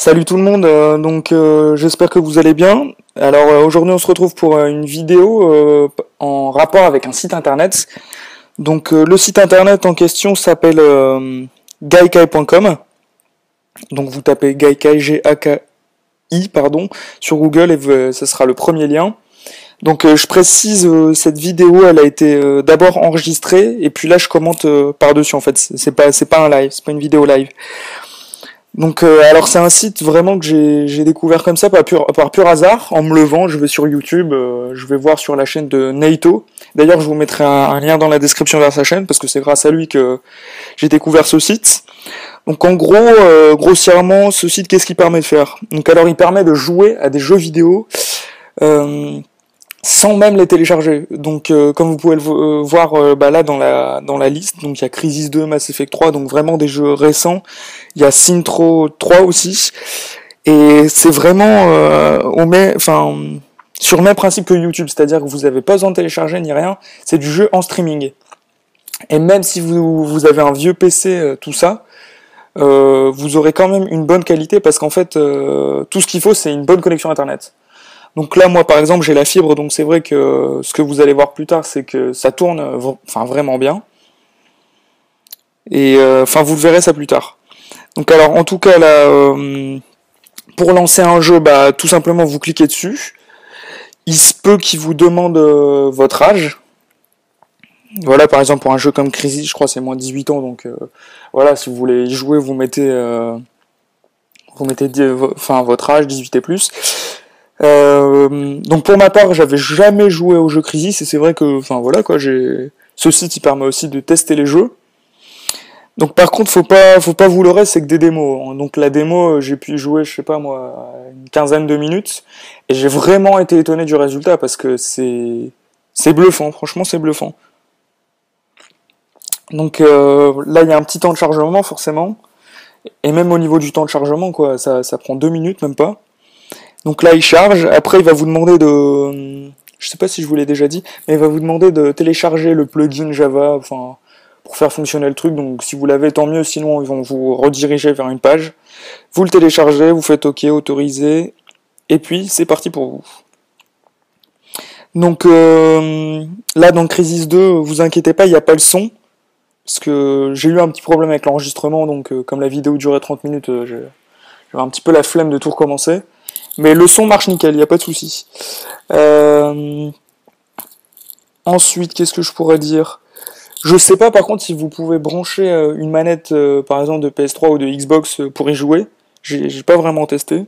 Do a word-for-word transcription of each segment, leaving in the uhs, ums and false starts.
Salut tout le monde, euh, donc euh, j'espère que vous allez bien. Alors euh, aujourd'hui on se retrouve pour euh, une vidéo euh, en rapport avec un site internet. Donc euh, le site internet en question s'appelle euh, gaikai point com. Donc vous tapez gaikai, G A K I, pardon, sur Google et euh, ce sera le premier lien. Donc euh, je précise, euh, cette vidéo elle a été euh, d'abord enregistrée et puis là je commente euh, par-dessus en fait. C'est pas, c'est pas un live, c'est pas une vidéo live. Donc, euh, alors c'est un site vraiment que j'ai j'ai découvert comme ça par pur, par pur hasard. En me levant, je vais sur YouTube, euh, je vais voir sur la chaîne de Naito. D'ailleurs, je vous mettrai un, un lien dans la description vers sa chaîne parce que c'est grâce à lui que j'ai découvert ce site. Donc, en gros, euh, grossièrement, ce site, qu'est-ce qu'il permet de faire? Donc, alors, il permet de jouer à des jeux vidéo euh, sans même les télécharger. Donc, euh, comme vous pouvez le vo- euh, voir euh, bah, là dans la dans la liste, donc il y a Crysis deux, Mass Effect trois, donc vraiment des jeux récents. Il y a Sintro trois aussi, et c'est vraiment euh, au même, enfin, sur le même principe que YouTube, c'est-à-dire que vous n'avez pas besoin de télécharger ni rien, c'est du jeu en streaming. Et même si vous, vous avez un vieux P C, euh, tout ça, euh, vous aurez quand même une bonne qualité parce qu'en fait, euh, tout ce qu'il faut, c'est une bonne connexion Internet. Donc là, moi, par exemple, j'ai la fibre, donc c'est vrai que ce que vous allez voir plus tard, c'est que ça tourne, enfin, vraiment bien. Et euh, enfin, vous le verrez ça plus tard. Donc alors, en tout cas, là, euh, pour lancer un jeu, bah, tout simplement, vous cliquez dessus. Il se peut qu'il vous demande euh, votre âge. Voilà, par exemple, pour un jeu comme Crysis, je crois que c'est moins de dix-huit ans, donc euh, voilà, si vous voulez y jouer, vous mettez, euh, vous mettez, enfin, votre âge, dix-huit et plus. Euh, donc pour ma part, j'avais jamais joué au jeu Crysis, et c'est vrai que, enfin voilà quoi, j'ai, ce site il permet aussi de tester les jeux. Donc par contre, faut pas, faut pas vous leurrer, c'est que des démos. Donc la démo, j'ai pu y jouer, je sais pas moi, une quinzaine de minutes, et j'ai vraiment été étonné du résultat parce que c'est, c'est bluffant. Franchement, c'est bluffant. Donc euh, là, il y a un petit temps de chargement forcément, et même au niveau du temps de chargement, quoi, ça, ça prend deux minutes même pas. Donc là, il charge. Après, il va vous demander de, je sais pas si je vous l'ai déjà dit, mais il va vous demander de télécharger le plugin Java, enfin, pour faire fonctionner le truc. Donc si vous l'avez, tant mieux, sinon ils vont vous rediriger vers une page. Vous le téléchargez, vous faites OK, autoriser, et puis c'est parti pour vous. Donc euh, là, dans Crysis deux, vous inquiétez pas, il n'y a pas le son, parce que j'ai eu un petit problème avec l'enregistrement, donc euh, comme la vidéo durait trente minutes, euh, j'avais un petit peu la flemme de tout recommencer. Mais le son marche nickel, il n'y a pas de souci. Euh... Ensuite, qu'est-ce que je pourrais dire? Je sais pas par contre si vous pouvez brancher euh, une manette euh, par exemple de P S trois ou de Xbox euh, pour y jouer. J'ai j'ai pas vraiment testé.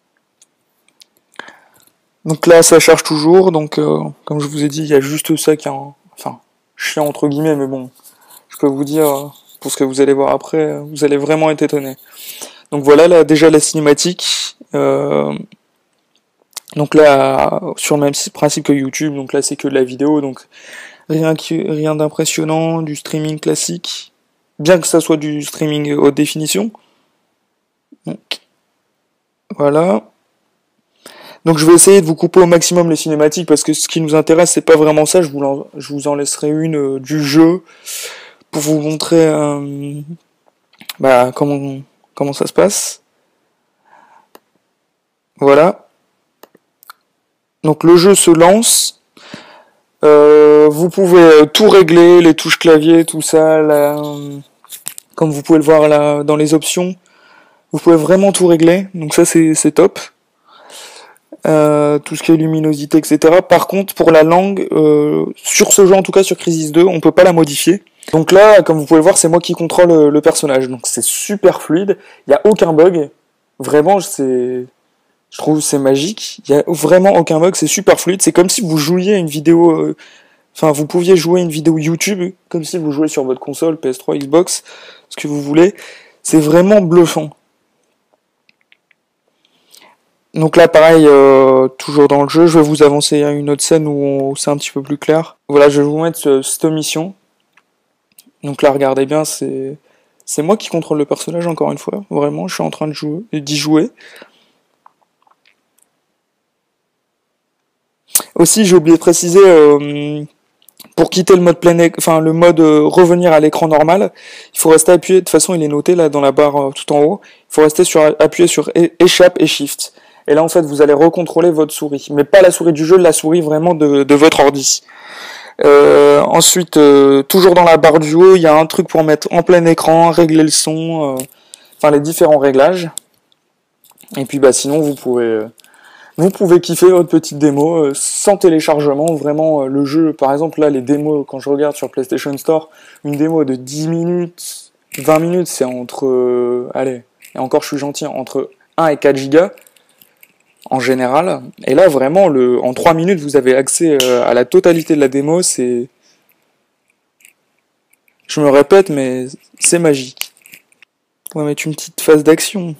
Donc là ça charge toujours, donc euh, comme je vous ai dit, il y a juste ça qui est un... enfin chiant entre guillemets, mais bon, je peux vous dire, euh, pour ce que vous allez voir après, euh, vous allez vraiment être étonné. Donc voilà là déjà la cinématique. Euh... Donc là, sur le même principe que YouTube, donc là c'est que de la vidéo, donc rien, qui, rien d'impressionnant, du streaming classique, bien que ça soit du streaming haute définition. Donc voilà. Donc je vais essayer de vous couper au maximum les cinématiques parce que ce qui nous intéresse c'est pas vraiment ça. Je vous en, je vous en laisserai une euh, du jeu pour vous montrer euh, bah, comment comment ça se passe. Voilà. Donc le jeu se lance. Euh, vous pouvez tout régler, les touches clavier, tout ça, là, euh, comme vous pouvez le voir là dans les options. Vous pouvez vraiment tout régler, donc ça c'est c'est top. Euh, tout ce qui est luminosité, et cetera. Par contre, pour la langue, euh, sur ce jeu, en tout cas sur Crysis deux, on peut pas la modifier. Donc là, comme vous pouvez le voir, c'est moi qui contrôle euh, le personnage. Donc c'est super fluide, il y a aucun bug. Vraiment, c'est, je trouve c'est magique. Il y a vraiment aucun bug, c'est super fluide. C'est comme si vous jouiez une vidéo, euh... enfin vous pouviez jouer une vidéo YouTube, comme si vous jouiez sur votre console, P S trois, Xbox, ce que vous voulez. C'est vraiment bluffant. Donc là, pareil, euh, toujours dans le jeu, je vais vous avancer à une autre scène où, où c'est un petit peu plus clair. Voilà, je vais vous mettre ce, cette mission. Donc là, regardez bien, c'est c'est moi qui contrôle le personnage encore une fois. Vraiment, je suis en train de jouer, d'y jouer. Aussi, j'ai oublié de préciser, euh, pour quitter le mode plein, enfin le mode euh, revenir à l'écran normal, il faut rester appuyé. De toute façon, il est noté là dans la barre euh, tout en haut. Il faut rester sur appuyer sur échappe et shift. Et là, en fait, vous allez recontrôler votre souris, mais pas la souris du jeu, la souris vraiment de, de votre ordi. Euh, ensuite, euh, toujours dans la barre du haut, il y a un truc pour mettre en plein écran, régler le son, euh, enfin les différents réglages. Et puis, bah sinon, vous pouvez euh, vous pouvez kiffer votre petite démo euh, sans téléchargement. Vraiment, euh, le jeu, par exemple, là, les démos, quand je regarde sur PlayStation Store, une démo de dix minutes, vingt minutes, c'est entre, euh, allez, et encore je suis gentil, entre un et quatre gigas en général. Et là, vraiment, le, en trois minutes, vous avez accès euh, à la totalité de la démo. C'est, je me répète, mais c'est magique. On va mettre une petite phase d'action.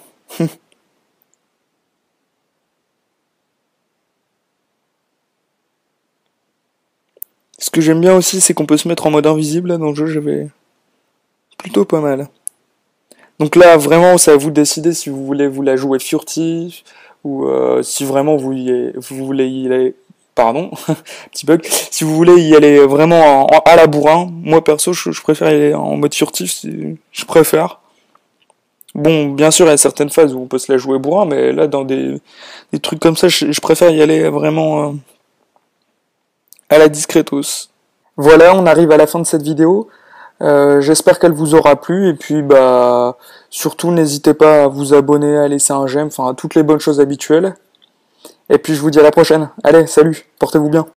Ce que j'aime bien aussi, c'est qu'on peut se mettre en mode invisible. Là, dans le jeu, j'avais plutôt pas mal. Donc là, vraiment, c'est à vous de décider si vous voulez vous la jouer furtif ou euh, si vraiment vous, y, vous voulez y aller. Pardon, petit bug. Si vous voulez y aller vraiment en, en, à la bourrin, moi perso, je, je préfère y aller en mode furtif. Si, je préfère. Bon, bien sûr, il y a certaines phases où on peut se la jouer bourrin, mais là, dans des, des trucs comme ça, je, je préfère y aller vraiment euh, à la discretos. Voilà, on arrive à la fin de cette vidéo. Euh, j'espère qu'elle vous aura plu et puis bah surtout n'hésitez pas à vous abonner, à laisser un j'aime, enfin toutes les bonnes choses habituelles. Et puis je vous dis à la prochaine. Allez, salut, portez-vous bien.